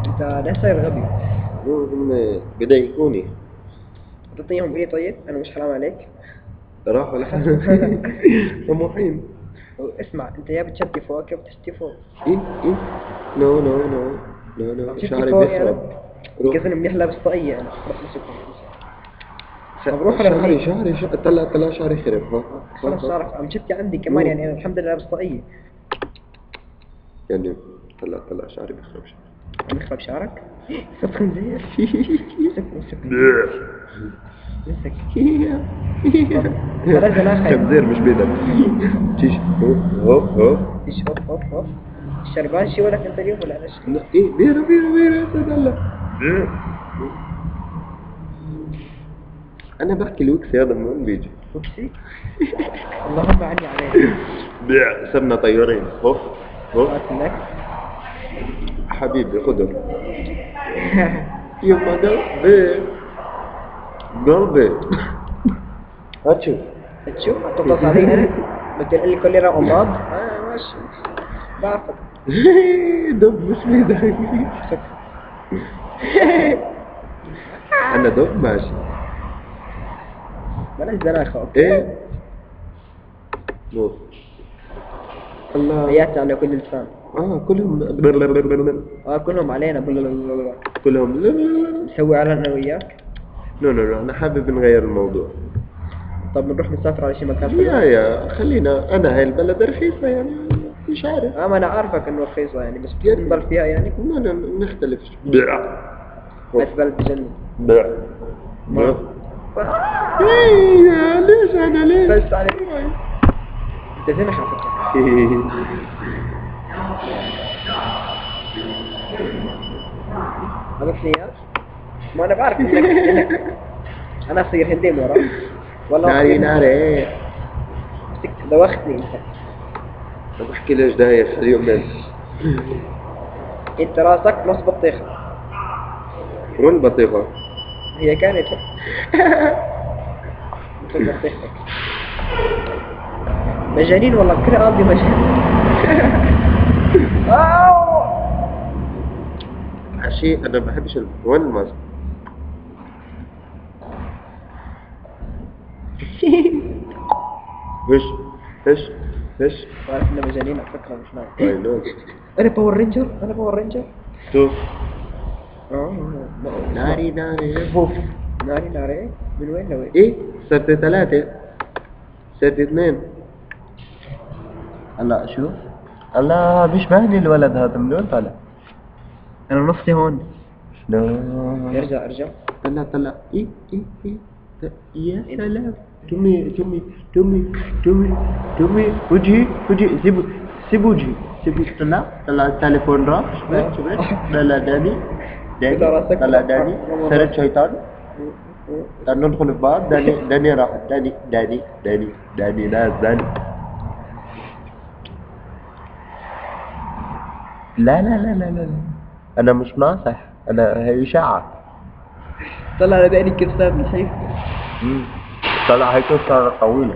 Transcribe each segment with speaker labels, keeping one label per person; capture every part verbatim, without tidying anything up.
Speaker 1: انت ليه صاير غبي؟
Speaker 2: مو هم بيضايقوني.
Speaker 1: تعطيهم ايه طيب؟ انا مش حرام عليك؟
Speaker 2: راحوا لحالهم. طموحين.
Speaker 1: اسمع انت يا بتشتي فوق يا بتشتي فوق.
Speaker 2: ايه ايه نو نو نو نو نو
Speaker 1: بتشتي
Speaker 2: شعري
Speaker 1: فوق
Speaker 2: بيخرب.
Speaker 1: يعني؟
Speaker 2: روح.
Speaker 1: قصدي منيح لابس طاقية انا روح مسكهم.
Speaker 2: ش-
Speaker 1: طب روح على
Speaker 2: شعري
Speaker 1: هنيك.
Speaker 2: شعري شعري طلع طلع شعري خرب. ها ها
Speaker 1: خلاص
Speaker 2: ها.
Speaker 1: شعرك عم شتي عندي كمان
Speaker 2: روح.
Speaker 1: يعني انا الحمد لله لابس طاقية.
Speaker 2: يعني طلع طلع شعري بيخرب شعري.
Speaker 1: عم يخرب شعرك؟ صدق خنزير. مسك مسك مسك. هذا زناخة.
Speaker 2: خنزير مش بيدك. تيجي هوب هوب هوب.
Speaker 1: ايش هوب هوب هوب. الشربان شي ولك انت اليوم ولا انا شي؟
Speaker 2: لا ايه بيرة بيرة بيرة يا سيد الله. انا بحكي الوكسي هذا من وين بيجي؟
Speaker 1: وكسي؟ اللهم عني عليك.
Speaker 2: بيع سمنة طيارين. هوب هوب.
Speaker 1: هات لك.
Speaker 2: حبيبي خدهم. يما قلبي قلبي. هات شوف.
Speaker 1: تشوف هتتصل علي بتقول لي كل يوم امراض؟ اه ماشي بعرفك.
Speaker 2: دب مش بيدك. انا دب ماشي.
Speaker 1: بلاش زناخة اوكي؟
Speaker 2: ايه نو الله.
Speaker 1: حياتي على كل لسان.
Speaker 2: اه كلهم
Speaker 1: اه كلهم علينا بل-
Speaker 2: كلهم
Speaker 1: نسوي اعلان انا وياك.
Speaker 2: نو نو نو انا حابب نغير الموضوع.
Speaker 1: طب بنروح نسافر على شي مكان
Speaker 2: يا
Speaker 1: حلو؟
Speaker 2: يا خلينا انا هاي البلد رخيصة يعني مش عارف.
Speaker 1: اه ما انا عارفك انه رخيصة يعني بس بتضل فيها يعني.
Speaker 2: ما ن- نختلف. بيع
Speaker 1: بس بلد بجنن.
Speaker 2: بيع بيع. ايه ليش انا ليش؟
Speaker 1: بس عليك. انت زنخ على فكرة. عرفت لي ما انا بعرف انك انك انا اصير هندي ورا والله
Speaker 2: ناري
Speaker 1: أصير-
Speaker 2: ناري.
Speaker 1: مسكت دوختني انت.
Speaker 2: طب احكي ليش دايخ اليومين؟
Speaker 1: انت راسك نص بطيخة.
Speaker 2: وين البطيخة؟
Speaker 1: هي كانت مثل بطيختك. مجانين والله كل قاضي مجانين. أوه.
Speaker 2: عشي انا ما بحبش ال... وين الماسك؟ فيش فيش فيش.
Speaker 1: عارف انه مجانين على فكرة مش نايم.
Speaker 2: اي نو.
Speaker 1: انا باور رينجر انا باور رينجر.
Speaker 2: شوف
Speaker 1: اه
Speaker 2: ناري ناري هوف.
Speaker 1: ناري ناري من وين لوين؟
Speaker 2: ايه صرت ثلاثة صرت اثنين.
Speaker 3: هلا شو؟ الله مش باين الولد هذا من وين طالع؟
Speaker 1: انا نصي هون.
Speaker 3: شلون؟
Speaker 1: ارجع ارجع.
Speaker 2: طلع طلع ايه ايه ايه ت- يا سلام. تومي تومي تومي تومي تومي وجهي وجهي سيبو سيبو وجهي سيبو. طلع طلع التليفون راح. شفت شفت طلع داني داني
Speaker 1: إذا راسك-
Speaker 3: طلع داني صرت شيطان. تعال ندخل في بعض. داني داني راح داني داني داني داني ناس داني. لا لا لا لا لا انا مش ناصح. انا هي اشاعة.
Speaker 1: طلع على بالي كرسان من حيث.
Speaker 3: مم. طلع هيك صار طويلة.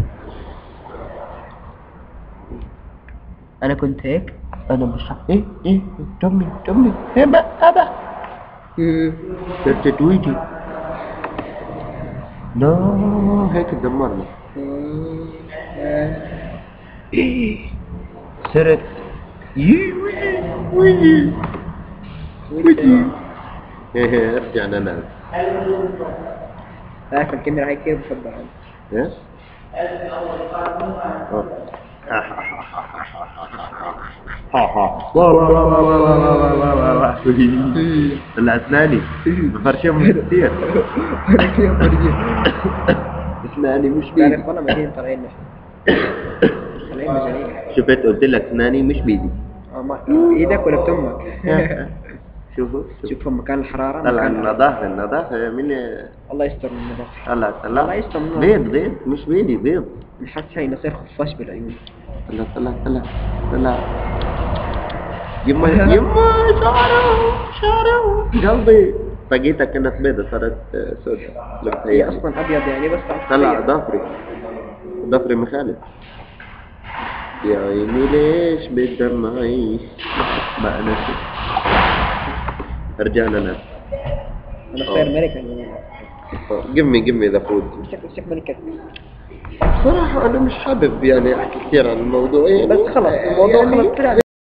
Speaker 1: انا كنت هيك.
Speaker 3: انا مش ايه ايه تمي تمي هبا هبا صرت تويتي.
Speaker 2: نو هيك تدمرنا.
Speaker 3: صرت
Speaker 2: يي ويجي ويجي ويجي. رجعنا ناس.
Speaker 1: لكن الكاميرا هاي كيف بفضل عنه.
Speaker 2: ايش؟
Speaker 3: طلع اسناني بفرشهم كثير.
Speaker 2: اسناني مش
Speaker 1: يعني
Speaker 2: بيدي.
Speaker 1: اخوانا مجانين طالعين نحن. طالعين مجانين.
Speaker 3: شفت قلت لك اسناني مش بيدي.
Speaker 1: اه ما ايدك ولا بتمك؟
Speaker 3: شوفوا
Speaker 1: شوف مكان الحرارة.
Speaker 3: طلع
Speaker 1: مكان
Speaker 3: النظافة النظافة من
Speaker 1: الله يستر من النظافة.
Speaker 3: طلع
Speaker 1: الله
Speaker 3: طلع
Speaker 1: يستر من النظافة.
Speaker 3: بيض بيض مش بيدي بيض.
Speaker 1: نحس هاي نصير خفاش بالعيون.
Speaker 2: طلع طلع طلع طلع. يما يما شعره شعره قلبي. طقيتها كانت بيضة صارت سوداء. لقيتها
Speaker 1: هي
Speaker 2: يعني.
Speaker 1: اصلا ابيض يعني بس عم
Speaker 2: طلع
Speaker 1: تتغير.
Speaker 2: ضفري ضفري مخالف. يا عيني ليش بتدمعي؟
Speaker 3: ما انا شو رجعنا ناس.
Speaker 1: انا صاير امريكان.
Speaker 3: give me give me the food.
Speaker 1: امسك امسك ملكك.
Speaker 3: بصراحة أنا مش حابب يعني أحكي كثير عن الموضوع يعني
Speaker 1: بس خلاص الموضوع
Speaker 3: يعني
Speaker 1: خلاص طلع